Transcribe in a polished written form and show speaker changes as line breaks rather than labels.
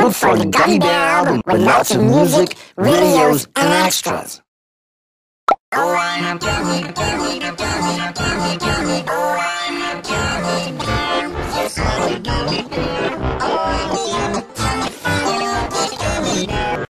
time for the Gummy Bear album with lots of music, videos, and extras. Oh, I'm a gummy, gummy, gummy, gummy, gummy. Oh, I'm a gummy bear. Yes, I'm a gummy bear.